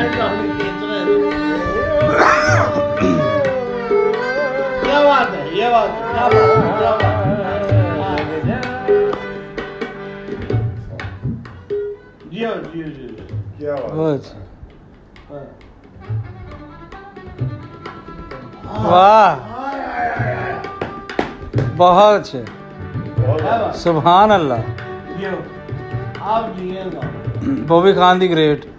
क्या बात है, ये बात है, क्या बात है, क्या बात है। जियो जियो जियो, क्या बात है। वाह, बहुत अच्छे, सुभान अल्लाह। आप जिएगा बॉबी खान दी ग्रेट।